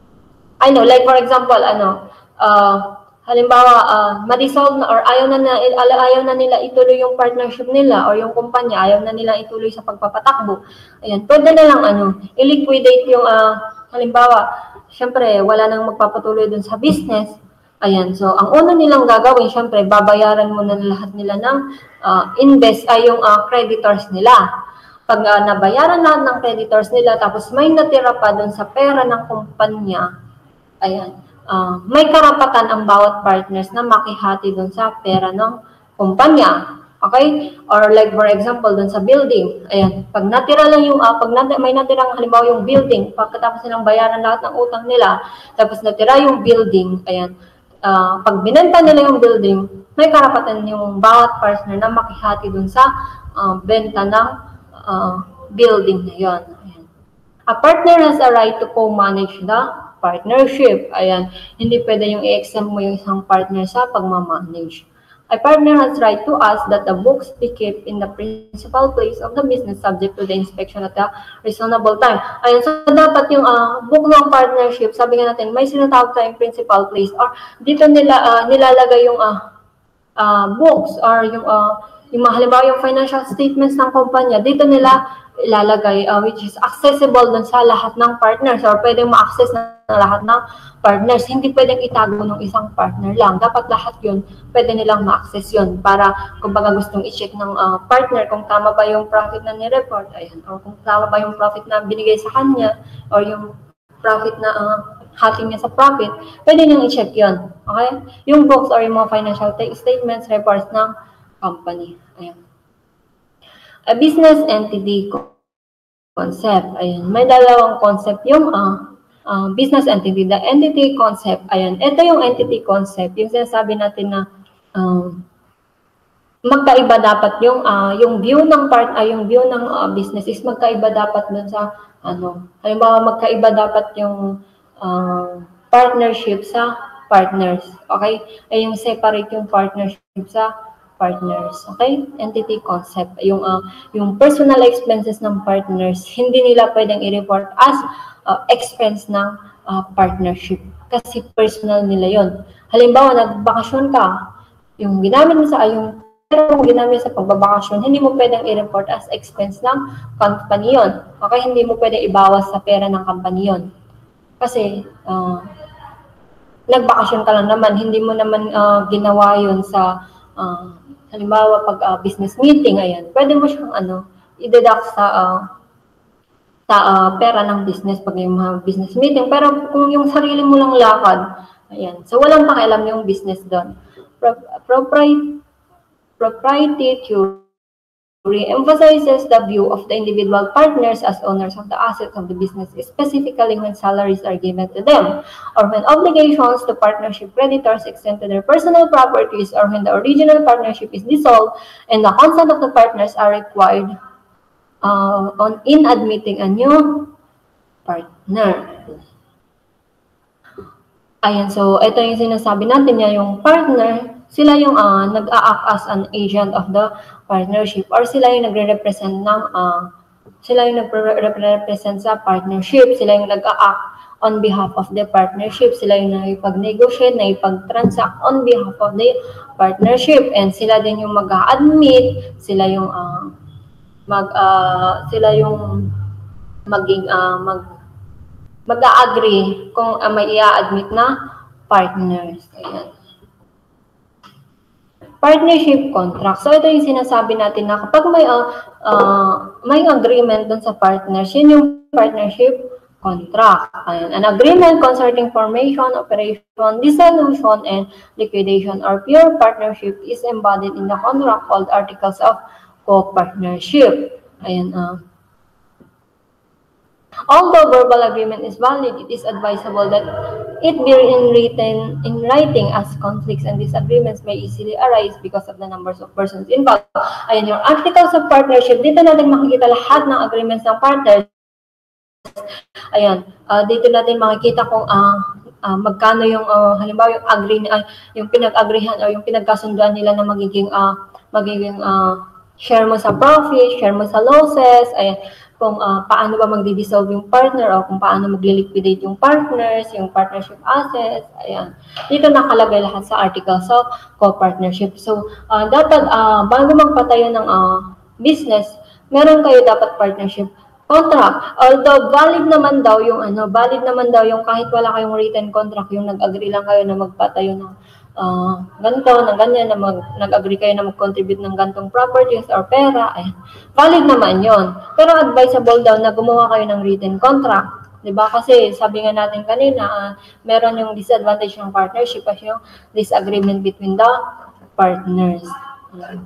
Speaker 2: I know, like for example, ano, uh, halimbawa, uh, ma-dissolve na or ayaw na, na, ayaw na nila ituloy yung partnership nila or yung kumpanya, ayaw na nila ituloy sa pagpapatakbo. Ayan, pwede na lang ano, i-liquidate yung, uh, halimbawa, syempre, wala nang magpapatuloy dun sa business. Ayan, so, ang una nilang gagawin, syempre, babayaran mo na lahat nila ng uh, invest, ay yung uh, creditors nila. Pag uh, nabayaran lahat ng creditors nila, tapos may natira pa dun sa pera ng kumpanya, ayan, Uh, may karapatan ang bawat partners na makihati dun sa pera ng kumpanya. Okay? Or like for example, dun sa building. Ayan. Pag natira lang yung, uh, pag nat may natirang halimbawa yung building, pagkatapos nilang bayaran lahat ng utang nila, tapos natira yung building, ayan. Uh, pag binenta nila yung building, may karapatan yung bawat partner na makihati dun sa uh, benta ng uh, building na yun. Ayan. A partner has a right to co-manage the partnership. Ayan, hindi pwede yung i-exempt mo yung isang partner sa pagmamanage. A partner has right to ask that the books be kept in the principal place of the business subject to the inspection at a reasonable time. Ayan, so dapat yung uh, book ng partnership, sabi nga natin, may sinatawag tayong principal place or dito nila uh, nilalagay yung uh, uh, books or yung uh, yung halimbawa yung financial statements ng kumpanya, dito nila ilalagay uh, which is accessible dun sa lahat ng partners or pwedeng ma-access na lahat ng partners. Hindi pwedeng itago ng isang partner lang. Dapat lahat yun, pwede nilang ma-access yun para kung baga gustong i-check ng uh, partner kung tama ba yung profit na ni-report, ayan, or kung tama ba yung profit na binigay sa kanya or yung profit na uh, hati niya sa profit, pwede niyang i-check yun. Okay? Yung books or yung mga financial statements, reports ng company. Ayan. A business entity concept. Ayan. May dalawang concept yung uh, uh, business entity. The entity concept. Ayan. Ito yung entity concept. Yung sinasabi natin na um, magkaiba dapat yung uh, yung view ng part ay uh, yung view ng uh, business is magkaiba dapat dun sa ano. Halimbawa magkaiba dapat yung uh, partnership sa partners. Okay? Ay yung separate yung partnership sa partners. Okay? Entity concept. Yung uh, yung personal expenses ng partners, hindi nila pwedeng i-report as uh, expense ng uh, partnership. Kasi personal nila yon. Halimbawa, nagbakasyon ka, yung ginamit mo sa, yung pero kung ginamit sa pagbabakasyon, hindi mo pwedeng i-report as expense ng company yon. Okay? Hindi mo pwedeng ibawas sa pera ng company yon. Kasi, uh, nagbakasyon ka lang naman, hindi mo naman uh, ginawa yon sa uh, halimbawa, pag uh, business meeting, ayan, pwede mo siyang ano, i-deduct sa, uh, sa uh, pera ng business pag yung mga business meeting. Pero kung yung sarili mo lang lakad, Ayan. So, walang pakialam yung business doon. Pro proprietary theory emphasizes the view of the individual partners as owners of the assets of the business, specifically when salaries are given to them, or when obligations to partnership creditors extend to their personal properties, or when the original partnership is dissolved and the consent of the partners are required uh, on in admitting a new partner. Ayan, so ito yung sinasabi natin niya, yung partner, sila yung uh, nag-a-act as an agent of the partnership, or sila yung nagre-represent ng, uh, sila yung nagre-represent sa partnership, sila yung nag-a-act on behalf of the partnership, sila yung naipag-negotiate, naipag-transact on behalf of the partnership, and sila din yung mag-a-admit, sila yung uh, mag, uh, sila yung maging, uh, mag mag-a-agree kung uh, may i-admit na partners. Ayan. Partnership contract. So, ito yung sinasabi natin na kapag may, uh, uh, may agreement dun sa partners, yun yung partnership contract. Ayan. An agreement concerning formation, operation, dissolution, and liquidation or pure partnership is embodied in the contract called Articles of Co-Partnership. Ayan. Uh, Although verbal agreement is valid, it is advisable that it be in written in writing, as conflicts and disagreements may easily arise because of the numbers of persons involved. Ayan yung articles of partnership. Dito natin makikita lahat ng agreements ng partners. Ayan, uh, dito natin makikita kung uh, uh, magkano yung uh, halimbawa yung agree uh, yung pinag-agreehan o yung pinagkasunduan nila na magiging uh, magiging uh, share mo sa profit, share mo sa losses. Ayan, kung uh, paano ba magdi-dissolve yung partner o kung paano magli-liquidate yung partners, yung partnership assets, ayan. Dito nakalagay lahat sa articles of co-partnership. So, uh, dapat uh, bago magpatayo ng uh, business, meron kayo dapat partnership contract. Although valid naman daw yung ano, valid naman daw yung kahit wala kayong written contract, yung nag-agree lang kayo na magpatayo ng Uh, ganito, na ganyan, na mag, nag-agree kayo na mag-contribute ng gantong properties or pera, ayan. Valid naman yon. Pero advisable daw na gumawa kayo ng written contract. Diba? Kasi sabi nga natin kanina, uh, meron yung disadvantage ng partnership kasi yung disagreement between the partners. Ayan.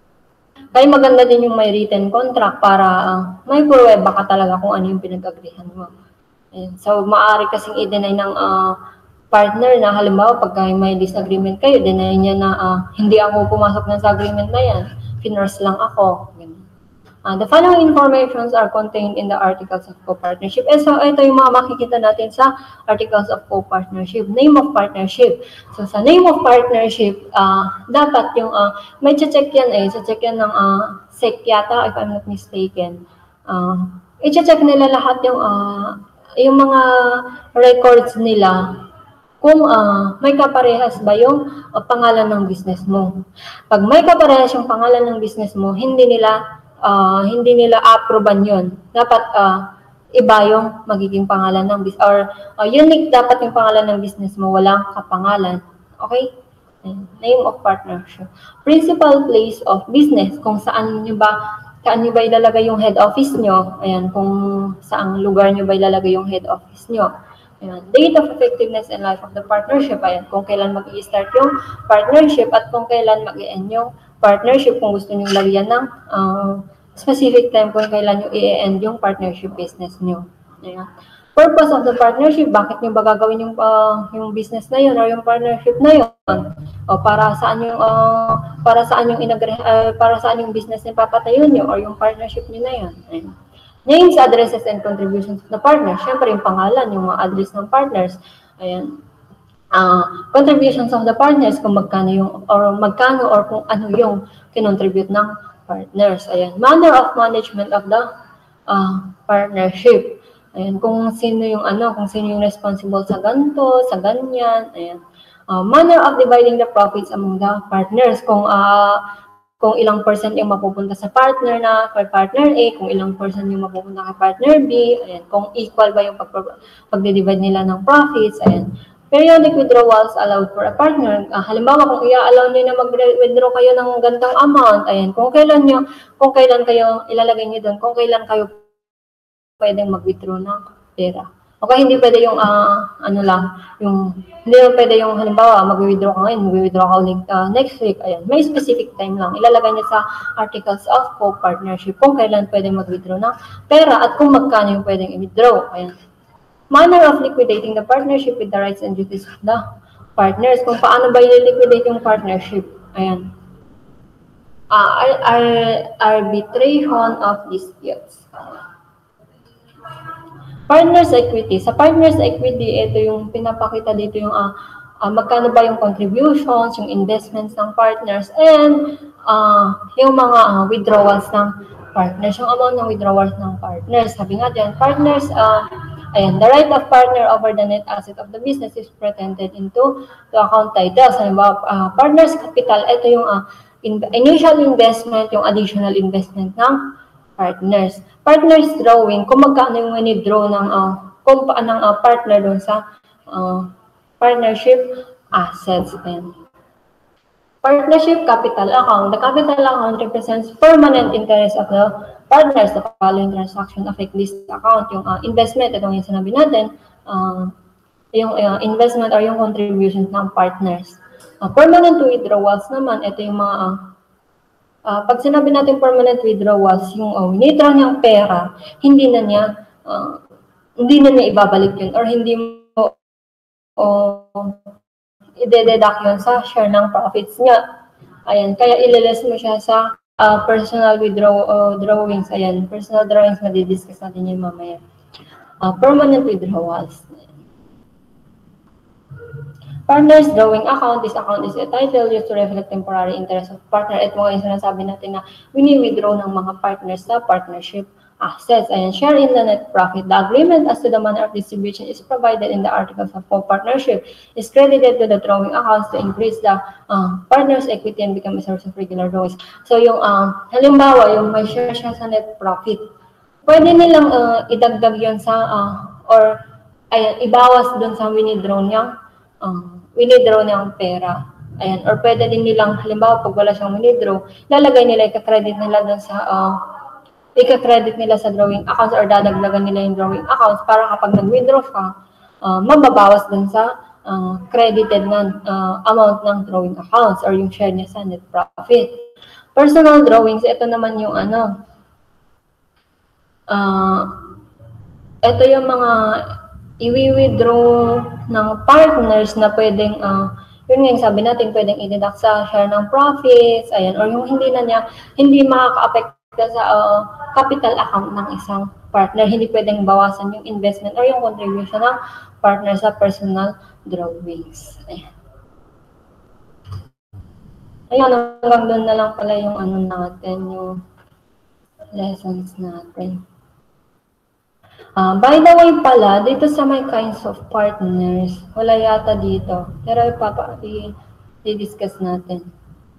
Speaker 2: Kaya maganda din yung may written contract para uh, may pruweba ka talaga kung ano yung pinag-agreehan mo. Ayan. So, maaari kasing i-deny ng uh, partner na halimbawa pagka may disagreement kayo, deny niya na uh, hindi ako pumasok na sa agreement na yan, finurse lang ako. Uh, the following informations are contained in the Articles of Co-Partnership. And so, ito yung mga makikita natin sa Articles of Co-Partnership. Name of partnership. So, sa name of partnership, uh, dapat yung, uh, may check yan eh, check yan ng uh, S E C yata, if I'm not mistaken. Uh, i-check nila lahat yung, uh, yung mga records nila kung uh, may kaparehas ba yung uh, pangalan ng business mo. Pag may kaparehas yung pangalan ng business mo, hindi nila uh, hindi nila approvean yun. Dapat uh, iba yung magiging pangalan ng business, or uh, unique dapat yung pangalan ng business mo, walang kapangalan. Okay? Name of partnership. Principal place of business, kung saan nyo ba saan nyo ba ilalagay yung head office nyo. Ayan, kung saang lugar nyo ba ilalagay yung head office nyo. Ayan. Date of effectiveness and life of the partnership. Ayan, kung kailan mag-i-start yung partnership at kung kailan mag-i-end yung partnership, kung gusto nyo lagyan ng uh, specific time kung kailan nyo i-end yung partnership business nyo. Ayan. Purpose of the partnership, bakit nyo ba gagawin yung, uh, yung business na yun or yung partnership na yun? O para saan yung, uh, para saan yung, inagre, uh, para saan yung business na papatayo nyo or yung partnership nyo na yun? Ayan. Names, addresses, and contributions of the partners. Siyempre, yung pangalan, yung mga address ng partners. Ayan. Uh, contributions of the partners, kung magkano yung, or magkano, or kung ano yung kinontribute ng partners. Ayan. Manner of management of the uh, partnership. Ayan. Kung sino yung ano, kung sino yung responsible sa ganito, sa ganyan. Ayan. Uh, manner of dividing the profits among the partners. Kung uh, kung ilang percent yung mapupunta sa partner na kay partner A, kung ilang percent yung mapupunta kay partner B, ayan, kung equal ba yung pag-divide nila ng profits, ayan. Periodic withdrawals allowed for a partner. Uh, halimbawa, kung i-allow nyo na mag-withdraw kayo ng gantong amount, ayan, kung kailan nyo, kung kailan kayo ilalagay nyo doon, kung kailan kayo pwedeng mag-withdraw ng pera. Okay, hindi pwede yung, uh, ano lang, yung, hindi lang pwede yung, halimbawa, mag-withdraw ka ngayon, mag-withdraw ka ulit uh, next week, ayan. May specific time lang. Ilalagay niya sa Articles of Co-Partnership kung kailan pwede mag-withdraw ng pera at kung magkano yung pwedeng i-withdraw. Ayan. Manner of liquidating the partnership with the rights and duties of the partners. Kung paano ba i-liquidate yung partnership. Ayan. Uh, ar- ar- arbitration of disputes. Partners equity. Sa partners equity, ito yung pinapakita dito yung uh, uh, magkano ba yung contributions, yung investments ng partners, and uh, yung mga uh, withdrawals ng partners, yung amount ng withdrawals ng partners. Sabi nga dyan, partners, uh, ayan, the right of partner over the net asset of the business is pretended into the account titles. Halimbawa, uh, partners capital, ito yung uh, in, initial investment, yung additional investment ng partners. Partners drawing, kung magkano yung withdraw ng, uh, kung ng uh, partner doon sa uh, partnership assets. And partnership capital account. The capital account represents permanent interest of the partners. The following transaction affect this account. Yung uh, investment, itong yung sinabi natin, uh, yung uh, investment or yung contributions ng partners. Uh, permanent withdrawals naman, ito yung mga uh, Uh, pag sinabi natin permanent withdrawals, yung uh, withdraw niyang pera, hindi na niya uh, hindi na niya ibabalik yun or hindi mo uh, i-deduct yun sa share ng profits niya. Ayan, kaya ililis mo siya sa uh, personal withdraw uh, drawings. Ayan, personal drawings, madidiscuss natin yun mamaya. Uh, permanent withdrawals. Partners drawing account, this account is a title used to reflect temporary interest of partner. Ito mga yung sinasabi natin na wini-withdraw ng mga partners sa partnership assets. Ayan, share in the net profit. The agreement as to the manner of distribution is provided in the articles of co-partnership. Is credited to the drawing accounts to increase the uh, partner's equity and become a source of regular drawings. So yung uh, halimbawa, yung may share siya sa net profit, pwede nilang uh, idagdag yun sa, uh, or ayan, ibawas dun sa wini-draw niyang uh, winidraw niyang pera. Ayan. Or pwede din nilang, halimbawa, pag wala siyang winidraw, lalagay nila, ika-credit nila dun sa, uh, ika-credit nila sa drawing accounts or dadagdagan nila yung drawing accounts para kapag nag-withdraw ka, uh, mababawas dun sa uh, credited na uh, amount ng drawing accounts or yung share niya sa net profit. Personal drawings, ito naman yung ano, uh, ito yung mga i-withdraw ng partners na pwedeng, uh, yun nga yung sabi natin, pwedeng i-deduct sa share ng profits, ayan, or yung hindi na niya, hindi makaka-apekta sa uh, capital account ng isang partner, hindi pwedeng bawasan yung investment or yung contribution ng partner sa personal drawings. Ayan. Ayan, hanggang doon na lang pala yung ano natin, yung lessons natin. Uh, by the way pala, dito sa my kinds of partners, wala yata dito. Pero i-discuss natin.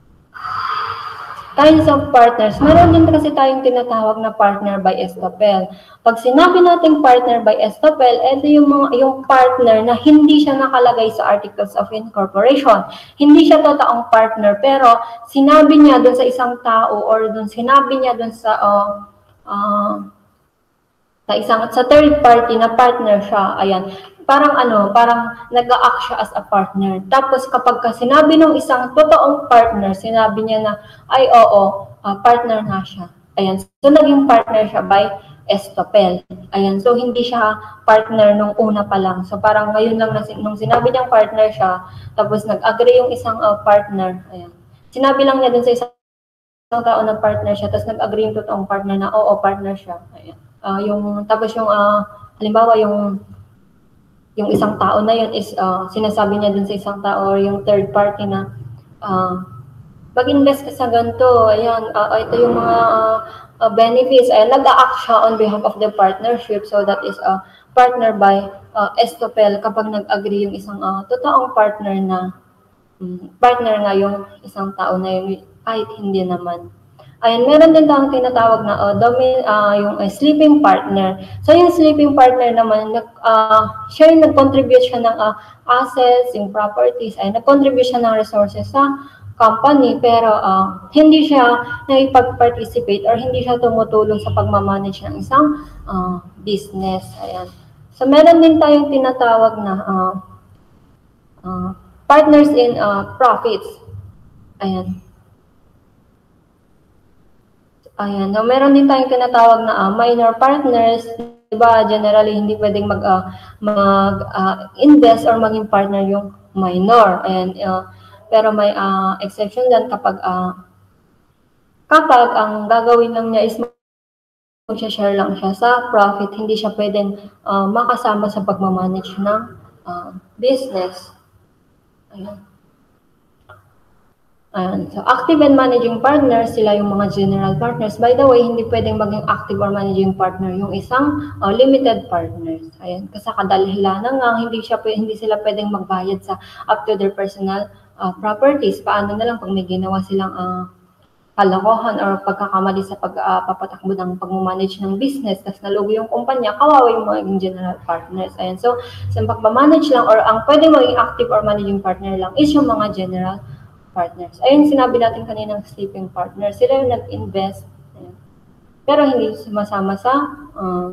Speaker 2: Kinds of partners. Meron din kasi tayong tinatawag na partner by estoppel. Pag sinabi natin partner by estoppel, ito yung, mga, yung partner na hindi siya nakalagay sa Articles of Incorporation. Hindi siya totoong partner, pero sinabi niya dun sa isang tao or dun sinabi niya dun sa... Uh, uh, sa isang sa third party na partner siya, ayan, parang ano, parang nag-a-act siya as a partner. Tapos kapag ka sinabi ng isang totoong partner, sinabi niya na, ay oo, uh, partner na siya. Ayan, so naging partner siya by estoppel. Ayan, so hindi siya partner nung una pa lang. So parang ngayon lang, na, nung sinabi niyang partner siya, tapos nag-agree yung isang uh, partner, ayan. Sinabi lang niya dun sa isang tao na partner siya, tapos nag-agree yung totoong partner na, oo, partner siya. Ayan. Uh, yung tapos yung uh, halimbawa yung yung isang tao na yun is uh, sinasabi niya dun sa isang tao or yung third party na uh, pag-invest ka sa ganito, ayan, uh, ito yung mga uh, uh, benefits, ayan, nag-a-act siya on behalf of the partnership, so that is a uh, partner by uh, estoppel kapag nag-agree yung isang uh, totoong partner na um, partner nga yung isang tao na yun, kahit hindi naman. Ayan, meron din tayong tinatawag na uh, domain, uh, yung uh, sleeping partner. So, yung sleeping partner naman, nag, uh, siya yung nag-contribute siya ng uh, assets, yung properties, ay nag-contribute siya ng resources sa company, pero uh, hindi siya nakipag-participate or hindi siya tumutulong sa pagmamanage ng isang uh, business. Ayan. So, meron din tayong tinatawag na uh, uh, partners in uh, profits. Ayan. Ayan. So, meron din tayong tinatawag na uh, minor partners. Diba, generally, hindi pwedeng mag, uh, mag uh, invest or maging partner yung minor. Ayan. Uh, pero may uh, exception din kapag uh, kapag ang gagawin lang niya is mag-share lang siya sa profit, hindi siya pwedeng uh, makasama sa pagmamanage ng uh, business. Ayan. Ayan. So, active and managing partners, sila yung mga general partners. By the way, hindi pwedeng maging active or managing partner yung isang uh, limited partners. Ayan. Kasi kadalilanan nga, hindi, siya, hindi sila pwedeng magbayad sa up to their personal uh, properties. Paano na lang pag may ginawa silang uh, kalokohan or pagkakamali sa pagpapatakbo uh, ng pag-manage ng business, tapos nalugi yung kumpanya, kawawa yung mga general partners. Ayan. So, sa pag-manage lang or ang pwede maging active or managing partner lang is yung mga general partners. Ayun, sinabi natin kaninang sleeping partners. Sila yung nag-invest, ayan, pero hindi sumasama sa uh,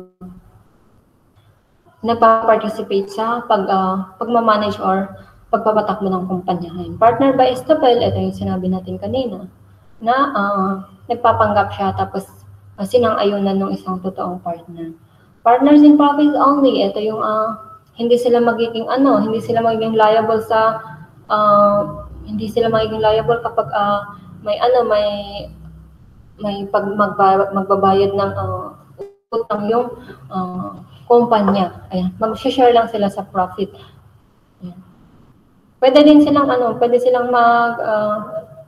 Speaker 2: nagpa-participate sa pag, uh, pag-manage or pagpapatakbo ng kumpanya. Ayan. Partner by estoppel, ito yung sinabi natin kanina, na uh, nagpapanggap siya tapos uh, sinang-ayunan ng isang totoong partner. Partners in profits only, ito yung uh, hindi sila magiging ano, hindi sila magiging liable sa uh, hindi sila magiging liable kapag uh, may ano, may may pag magba, magbabayad ng uh, utang yung uh, kumpanya. Ayan, mag-share lang sila sa profit. Ayan. Pwede din silang ano, pwede silang mag uh,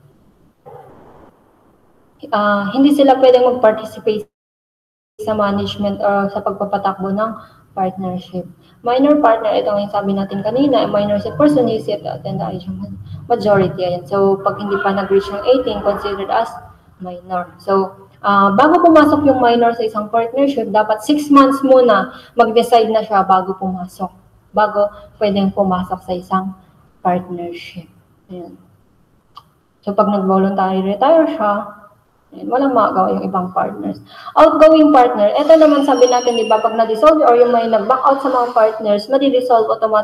Speaker 2: Uh, hindi sila pwedeng mag-participate sa management or sa pagpapatakbo ng partnership. Minor partner, ito yung sabi natin kanina, minor is a person who is yet to attend the age of majority. Ayan. So, pag hindi pa nag-reach ng eighteen, considered as minor. So, uh, bago pumasok yung minor sa isang partnership, dapat six months muna mag-decide na siya bago pumasok. Bago pwedeng pumasok sa isang partnership. Ayan. So, pag nag-voluntary retire siya, ayan, walang magawa yung ibang partners. Outgoing partner, ito naman sabi natin, di ba, pag na-dissolve or yung may nag-back out sa mga partners, madi-dissolve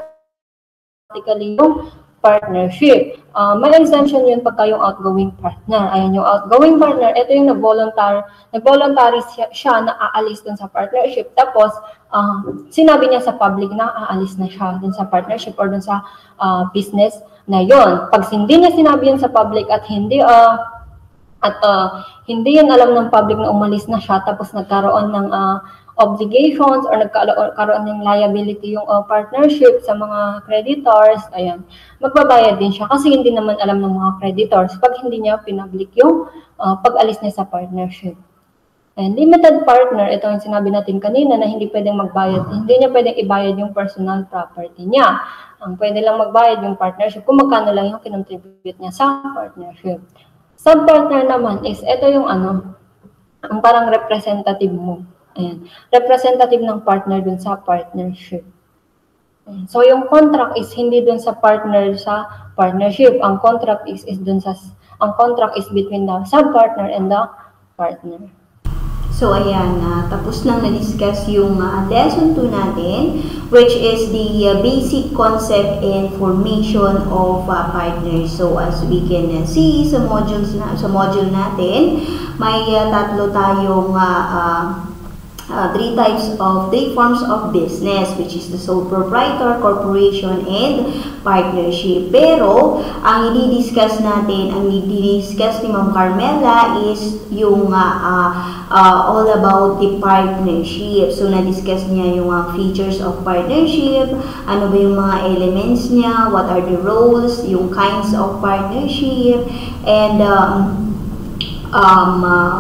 Speaker 2: automatically yung partnership. Uh, may exemption yun pagka yung outgoing partner. Ayan, yung outgoing partner, ito yung nag-voluntary, nag-voluntary siya, siya na aalis dun sa partnership. Tapos, uh, sinabi niya sa public na aalis na siya dun sa partnership or dun sa uh, business na yon. Pag hindi niya sinabi yun sa public at hindi uh, at uh, hindi yan alam ng public na umalis na siya tapos nagkaroon ng uh, obligations or nagkaroon ng liability yung uh, partnership sa mga creditors, ayan, magbabayad din siya kasi hindi naman alam ng mga creditors pag hindi niya pinablik yung uh, pag-alis niya sa partnership. And limited partner, ito yung sinabi natin kanina na hindi pwedeng magbayad, hindi niya pwedeng ibayad yung personal property niya. Ang pwede lang magbayad yung partnership kung magkano lang yung kinontribute niya sa partnership. Subpartner naman is, ito yung ano, ang parang representative mo. Ayan. Representative ng partner dun sa partnership. Ayan. So, yung contract is hindi dun sa partner sa partnership. Ang contract is, is dun sa, ang contract is between the subpartner and the partner.
Speaker 1: So, ayan, uh, tapos nang na-discuss yung uh, lesson two natin, which is the uh, basic concept and formation of uh, partners. So, as we can uh, see sa modules na, sa module natin, may uh, tatlo tayong uh, uh, uh, three types of, three forms of business, which is the sole proprietor, corporation, and partnership. Pero, ang i-discuss natin, ang i-discuss ni Ma'am Carmela is yung uh, uh, uh, all about the partnership. So, na-discuss niya yung uh, features of partnership, ano ba yung mga elements niya, what are the roles, yung kinds of partnership, and um, um, uh,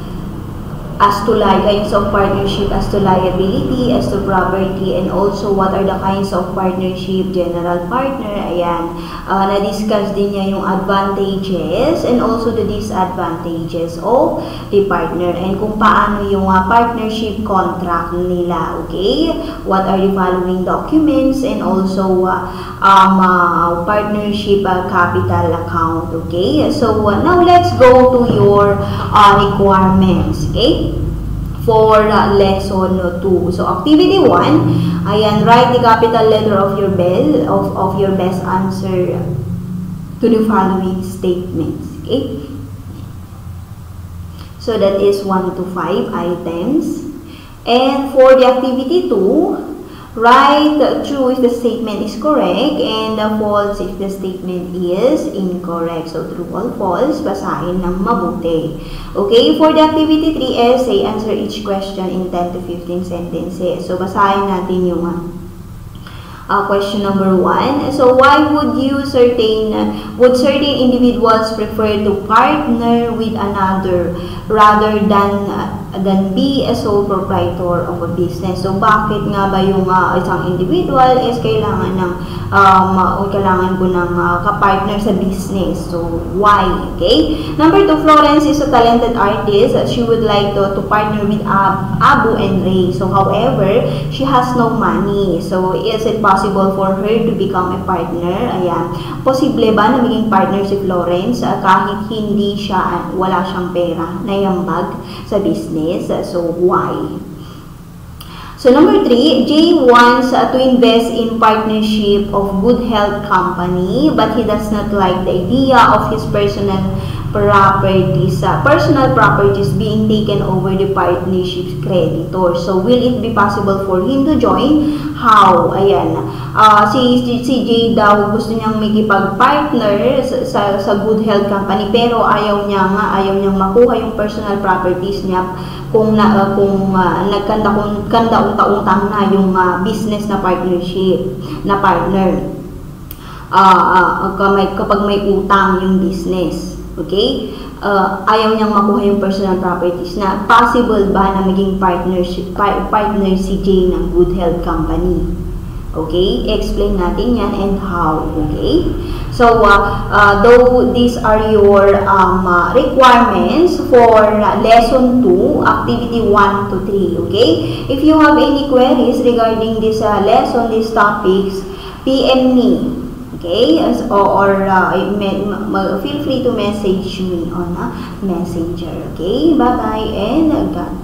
Speaker 1: as to li kinds of partnership, as to liability, as to property, and also what are the kinds of partnership, general partner. Ayan, uh, na-discuss din niya yung advantages and also the disadvantages of the partner and kung paano yung uh, partnership contract nila. Okay, what are the following documents and also uh, um, uh, partnership uh, capital account. Okay, so uh, now let's go to your uh, requirements. Okay, for uh, lesson two. So activity one, ayan, write the capital letter of your bell of, of your best answer to the following statements. Okay? So that is one to five items. And for the activity two, write true if the statement is correct and false if the statement is incorrect. So true or false, basahin ng mabuti. Okay, for the activity three essay, answer each question in ten to fifteen sentences. So basahin natin yung uh, question number one. So why would you certain would certain individuals prefer to partner with another rather than uh, than be a sole proprietor of a business? So bakit nga ba yung uh, isang individual is kailangan ng um, o kailangan ko ng uh, kapartner sa business? So why? Okay, number two, Florence is a talented artist. She would like to, to partner with Ab Abu and Ray. So however, she has no money. So is it possible for her to become a partner? Ayan, posible ba na maging partner si Florence uh, kahit hindi siya, wala siyang pera, nayambag sa business? So why? So number three, Jay wants uh, to invest in partnership of Good Health Company, but he does not like the idea of his personal properties, uh, personal properties being taken over the partnership's creditor. So will it be possible for him to join? How? Ayan. Uh, si, si, si Jay daw gusto niyang makipag-partner sa, sa, sa Good Health Company, pero ayaw niya nga, ayaw niyang makuha yung personal properties niya kung na uh, kung uh, nagkanda kung kanda unta-untang na yung uh, business na partnership na partner. Uh, uh, kapag may utang yung business. Okay? Uh, ayaw niyang makuha yung personal properties na possible ba na maging partnership, partner si Jay ng Good Health Company. Okay? Explain natin yan and how. Okay? So, uh, uh, though these are your um, uh, requirements for uh, lesson two, activity one to three. Okay? If you have any queries regarding this uh, lesson, these topics, P M me. Okay, as, or, or uh, feel free to message me on a messenger. Okay, bye bye and God